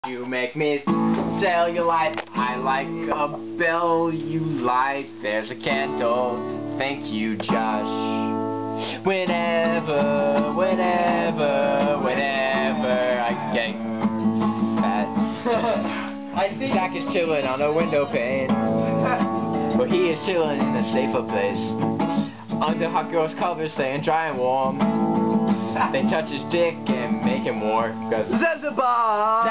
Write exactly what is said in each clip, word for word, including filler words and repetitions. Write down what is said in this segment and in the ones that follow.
You make me cellulite. I like a bell you light. There's a candle. Thank you, Josh. Whenever, whenever, whenever I get that. I think Zach is chilling on a window pane. But he is chilling in a safer place. Under hot girls' covers, staying dry and warm. They touch his dick and make him warm. Cause Zanzibar!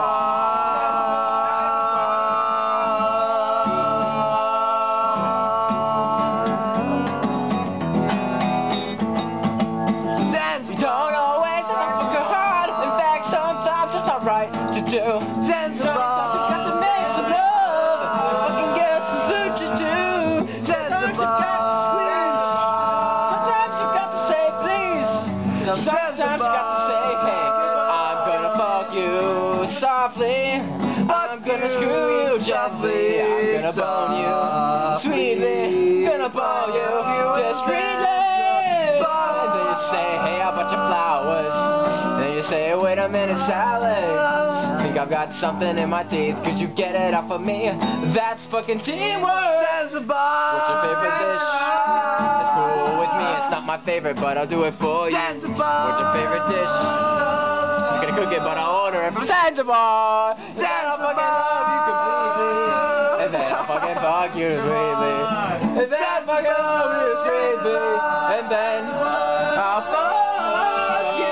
Zanzibar! You don't always have to go hard. In fact, sometimes it's not right to do. Zanzibar! Sometimes you got to make some love. Fucking get some smooches too. Sometimes you got to squeeze. Sometimes you got to say please. Sometimes you got to say hey. I'm gonna fuck you softly. I'm gonna screw you gently. I'm gonna bone you sweetly. Gonna bone you discreetly. And then you say, hey, how about your flowers? Then you say, wait a minute, Sally. Think I've got something in my teeth. Could you get it off of me? That's fucking teamwork. Zanzibar! What's your favorite dish? It's cool with me. It's not my favorite, but I'll do it for you. Zanzibar! What's your favorite dish? I'm gonna cook it, but I'll order it from Zanzibar. Then I'll fucking love you completely. And then I'll fucking fuck you sweetly. And then I'll fucking love you sweetly. And then I'll fuck you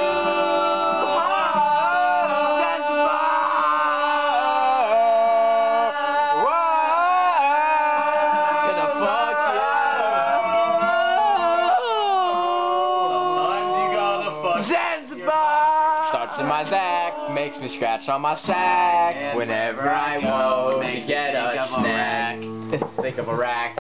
hard. Zanzibar! Whoa. Gonna fuck you. Zanzibar! Starts in my Zach, makes me scratch on my sack. Whenever I want to get a snack. Think of a rack.